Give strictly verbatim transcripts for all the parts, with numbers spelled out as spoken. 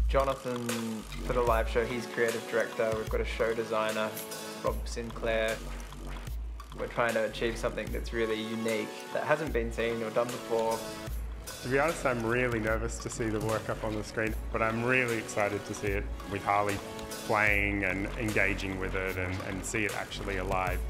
Jonathan for the live show, he's creative director. We've got a show designer, Rob Sinclair. We're trying to achieve something that's really unique, that hasn't been seen or done before. To be honest, I'm really nervous to see the work up on the screen, but I'm really excited to see it with Harley playing and engaging with it and, and see it actually alive.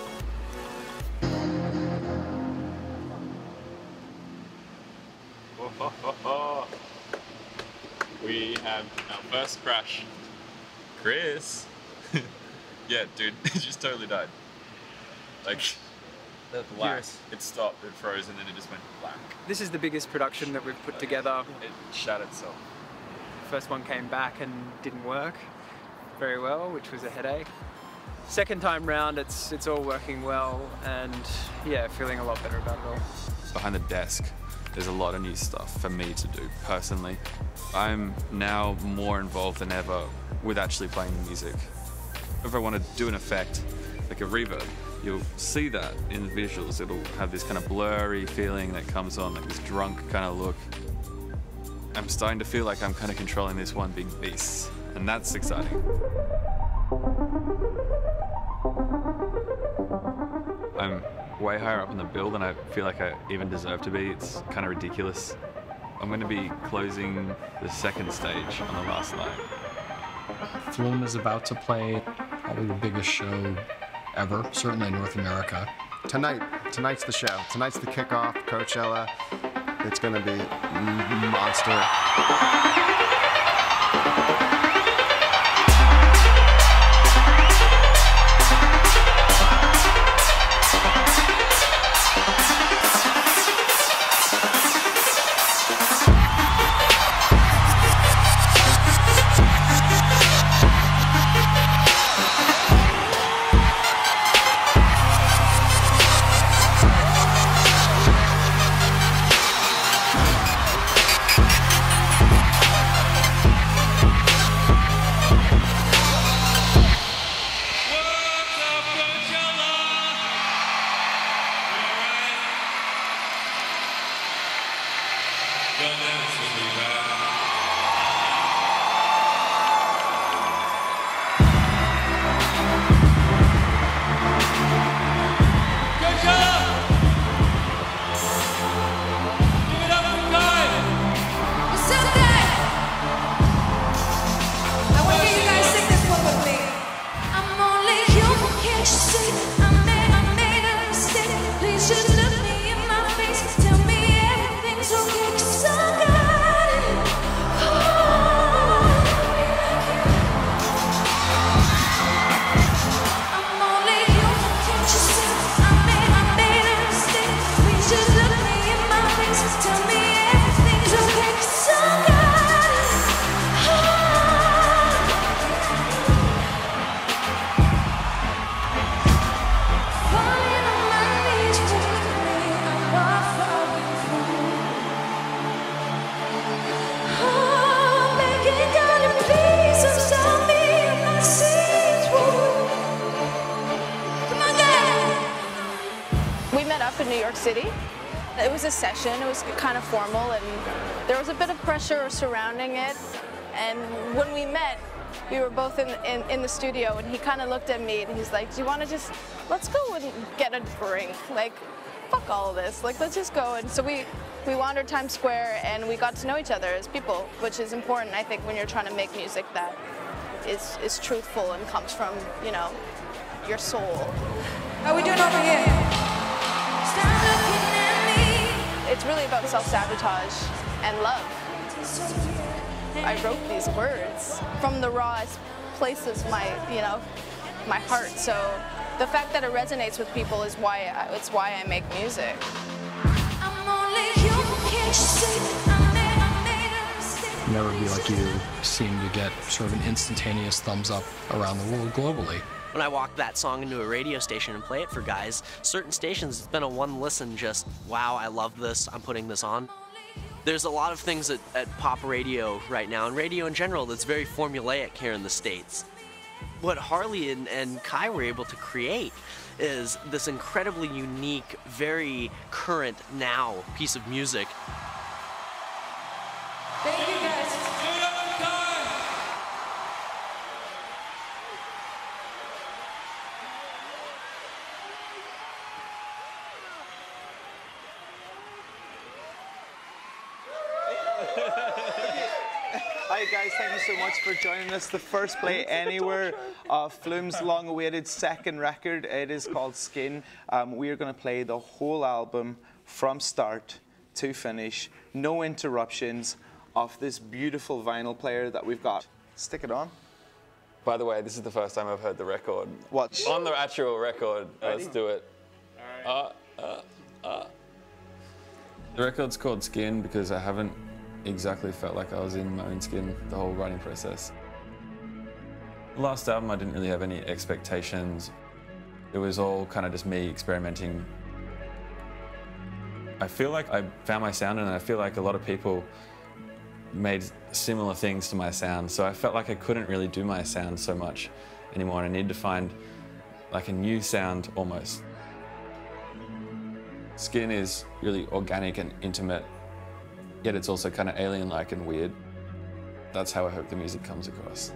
We have our first crash. Chris. Yeah, dude, it just totally died. Like, black. It stopped, it froze, and then it just went black. This is the biggest production that we've put together. It shut itself. First one came back and didn't work very well, which was a headache. Second time round, it's it's all working well, and yeah, feeling a lot better about it all. Behind the desk, there's a lot of new stuff for me to do personally. I'm now more involved than ever with actually playing the music. If I want to do an effect, like a reverb, you'll see that in the visuals. It'll have this kind of blurry feeling that comes on, like this drunk kind of look. I'm starting to feel like I'm kind of controlling this one big beast, and that's exciting. I'm way higher up in the bill than I feel like I even deserve to be. It's kind of ridiculous. I'm going to be closing the second stage on the last night. Flume is about to play probably the biggest show ever, certainly in North America. Tonight, tonight's the show. Tonight's the kickoff, Coachella. It's going to be monster. In New York City. It was a session, it was kind of formal, and there was a bit of pressure surrounding it. And when we met, we were both in, in, in the studio, and he kind of looked at me and he's like, do you want to just, let's go and get a drink. Like, fuck all of this. Like, let's just go. And so we, we wandered Times Square, and we got to know each other as people, which is important, I think, when you're trying to make music that is, is truthful and comes from, you know, your soul. How are we doing over here? It's really about self-sabotage and love. I wrote these words from the rawest places of my, you know, my heart. So the fact that it resonates with people is why I, it's why I make music. Never be like you seem to get sort of an instantaneous thumbs up around the world globally. When I walk that song into a radio station and play it for guys, certain stations, it's been a one listen just, wow, I love this, I'm putting this on. There's a lot of things at, at pop radio right now, and radio in general, that's very formulaic here in the States. What Harley and, and Kai were able to create is this incredibly unique, very current now piece of music. Thank you guys. Hi guys, thank you so much for joining us. The first play anywhere of Flume's long-awaited second record. It is called Skin. Um, we are going to play the whole album from start to finish, no interruptions, of this beautiful vinyl player that we've got. Stick it on. By the way, this is the first time I've heard the record. What? On the actual record. Ready? Let's do it. Uh, uh, uh. The record's called Skin because I haven't exactly felt like I was in my own skin the whole writing process. The last album, I didn't really have any expectations. It was all kind of just me experimenting. I feel like I found my sound, and I feel like a lot of people made similar things to my sound, so I felt like I couldn't really do my sound so much anymore, and I needed to find like a new sound almost. Skin is really organic and intimate, yet it's also kind of alien-like and weird. That's how I hope the music comes across.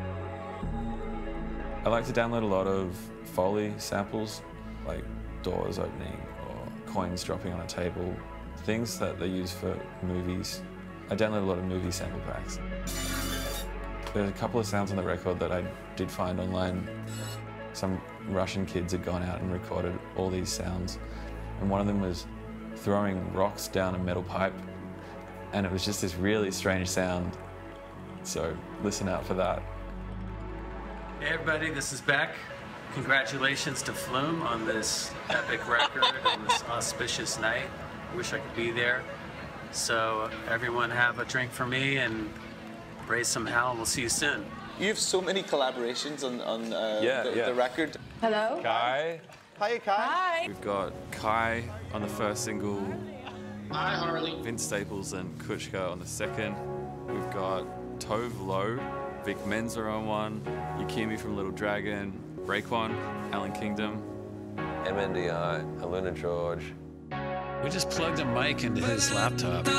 I like to download a lot of Foley samples, like doors opening or coins dropping on a table, things that they use for movies. I download a lot of movie sample packs. There's a couple of sounds on the record that I did find online. Some Russian kids had gone out and recorded all these sounds, and one of them was throwing rocks down a metal pipe, and it was just this really strange sound. So listen out for that. Hey everybody, this is Beck. Congratulations to Flume on this epic record on this auspicious night. I wish I could be there. So everyone have a drink for me and raise some hell, and we'll see you soon. You have so many collaborations on, on uh, Yeah, the, yeah. the record. Hello? Kai. Hi, Kai. Hi. We've got Kai on the first single. Hi, Harley. Vince Staples and Kuchka on the second. We've got Tove Lo, Vic Mensa on one, Yukimi from Little Dragon, Raekwon, Alan Kingdom, M N D I, Aluna George. We just plugged a mic into his laptop.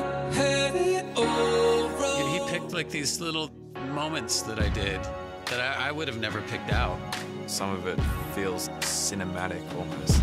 He picked like these little moments that I did that I, I would have never picked out. Some of it feels cinematic almost.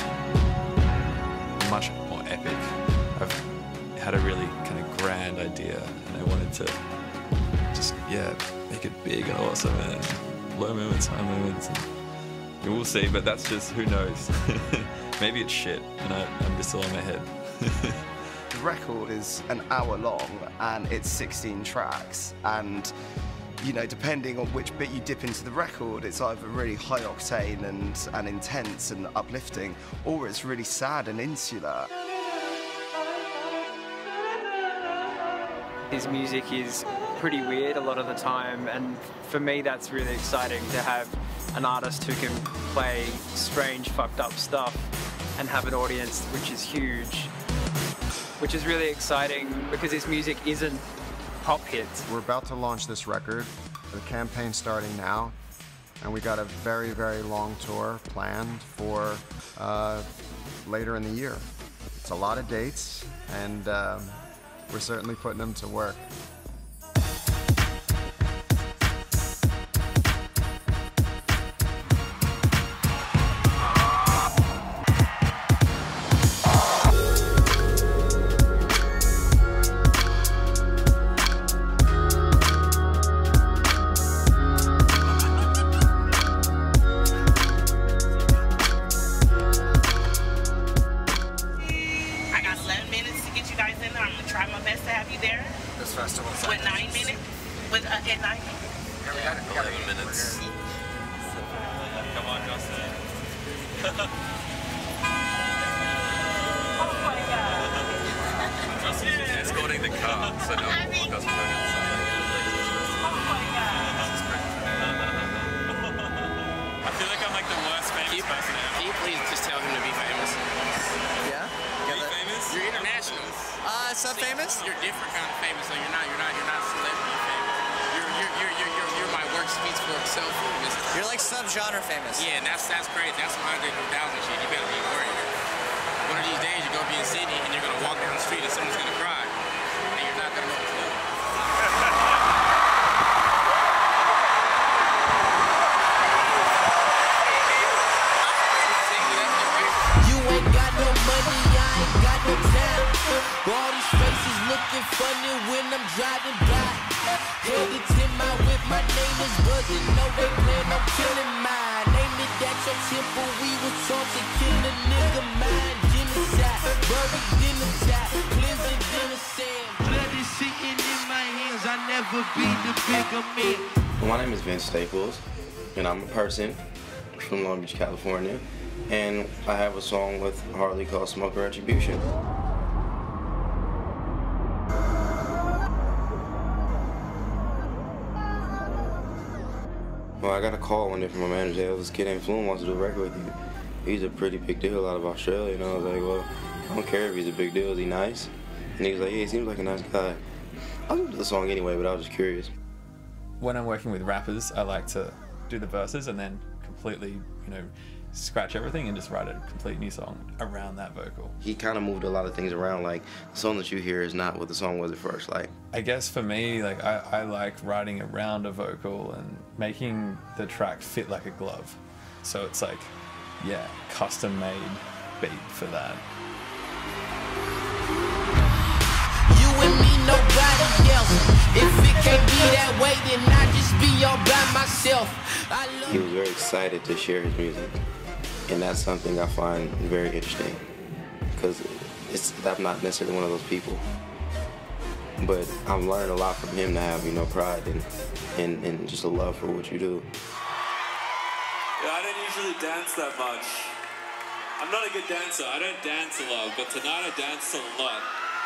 Much more epic. I've had a really kind of grand idea, and I wanted to just, yeah, make it big and awesome, and low moments, high moments. And we'll see, but that's just, who knows. Maybe it's shit, and I, I'm just all in my head. The record is an hour long, and it's sixteen tracks, and you know, depending on which bit you dip into the record, it's either really high octane and, and intense and uplifting, or it's really sad and insular. His music is pretty weird a lot of the time, and for me that's really exciting to have an artist who can play strange, fucked up stuff and have an audience which is huge, which is really exciting because his music isn't pop hits. We're about to launch this record. The campaign's starting now, and we got a very, very long tour planned for uh, later in the year. It's a lot of dates, and um, we're certainly putting them to work. All these faces looking funny when I'm driving by. Headed to my whip, my name is Buzzin'. No, they plan on killing mine. Name it at your temple, we was taught to kill a nigga mind. Genocide, buried in the top, cleansing genocide. Blood is sitting in my hands, I never be the bigger man. My name is Vince Staples, and I'm a person from Long Beach, California, and I have a song with Harley called Smoke Retribution. Well, I got a call one day from my manager. Hey, this kid named Flume wants to do a record with you. He's a pretty big deal out of Australia, and I was like, well, I don't care if he's a big deal. Is he nice? And he was like, yeah, he seems like a nice guy. I was into the song anyway, but I was just curious. When I'm working with rappers, I like to do the verses and then completely, you know, scratch everything and just write a complete new song around that vocal. He kind of moved a lot of things around. Like, the song that you hear is not what the song was at first. Like, I guess for me, like, I, I like writing around a vocal and making the track fit like a glove. So it's like, yeah, custom made beat for that. You and me, nobody else. If it can't be that way, then I just be all by myself. I love he was very excited to share his music. And that's something I find very interesting, because it's, I'm not necessarily one of those people. But I've learned a lot from him to have, you know, pride and, and, and just a love for what you do. Yeah, I don't usually dance that much. I'm not a good dancer. I don't dance a lot, but tonight I danced a lot.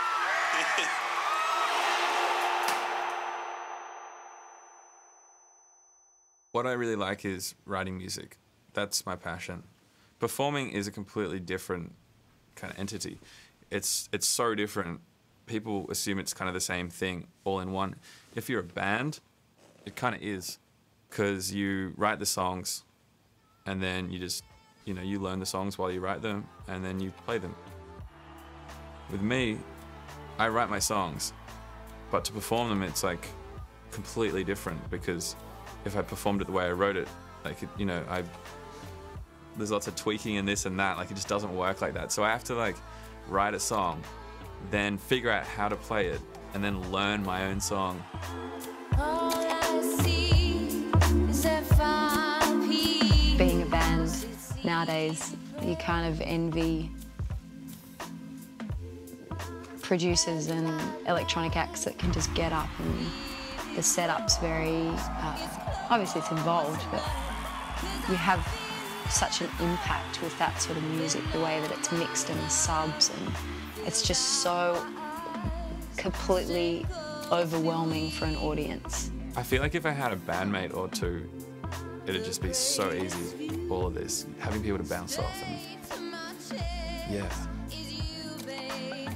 What I really like is writing music. That's my passion. Performing is a completely different kind of entity. It's it's so different. People assume it's kind of the same thing all in one. If you're a band, it kind of is, because you write the songs and then you just, you know, you learn the songs while you write them and then you play them. With me, I write my songs, but to perform them, it's like completely different, because if I performed it the way I wrote it, like, it, you know, I there's lots of tweaking and this and that, like it just doesn't work like that. So I have to like write a song, then figure out how to play it, and then learn my own song. All I see is that five P. Being a band nowadays, you kind of envy producers and electronic acts that can just get up, and the setup's very, uh, obviously it's involved, but you have such an impact with that sort of music, the way that it's mixed and the subs, and it's just so completely overwhelming for an audience. I feel like if I had a bandmate or two, it'd just be so easy, all of this, having people to bounce off and, yeah. You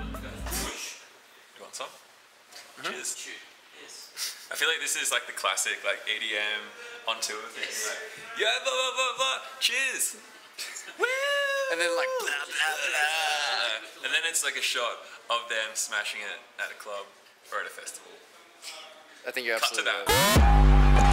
want some? Mm-hmm. Cheers. I feel like this is like the classic, like E D M on tour thing. Like, yeah, blah, blah, blah, blah, cheers. Woo! And then like blah, blah, blah. And then it's like a shot of them smashing it at a club or at a festival. I think you're absolutely right. Cut to that.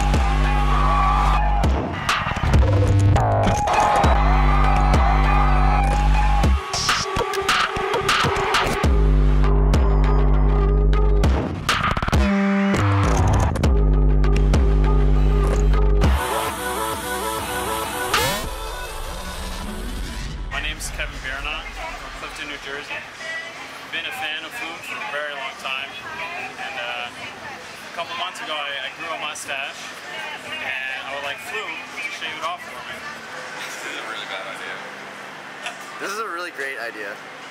This is a really great idea.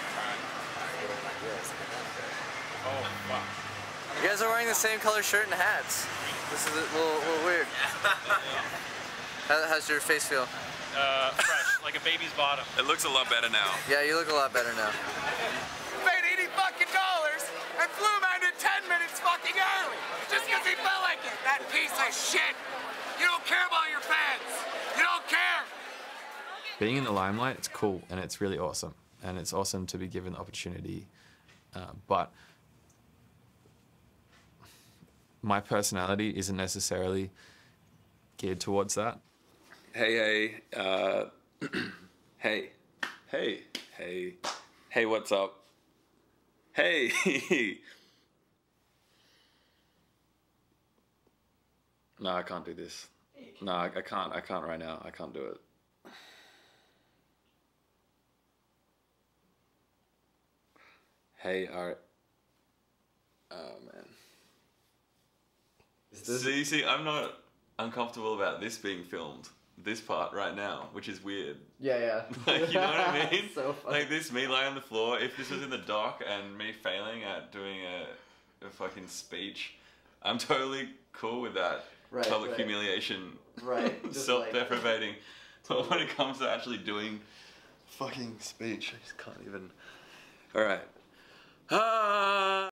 Oh, wow. You guys are wearing the same color shirt and hats. This is a little, little weird. How, how's your face feel? Uh, fresh, like a baby's bottom. It looks a lot better now. Yeah, you look a lot better now. Paid eighty fucking dollars and flew ended ten minutes fucking early just because he felt like it. That piece of shit. You don't care about your fans. You don't care. Being in the limelight, it's cool and it's really awesome. And it's awesome to be given the opportunity. Uh, but my personality isn't necessarily geared towards that. Hey, hey, uh, hey, hey, hey, hey, what's up? Hey. No, I can't do this. No, I, I can't. I can't right now. I can't do it. Hey, Art. Oh, man. See, see, I'm not uncomfortable about this being filmed. This part right now, which is weird. Yeah, yeah. Like, you know what I mean? So funny. Like this, me lying on the floor. If this was in the doc and me failing at doing a, a fucking speech, I'm totally cool with that. Right, Public right. humiliation. Right. just Self-deprivating. like- But when it comes to actually doing fucking speech, I just can't even. All right. Ah.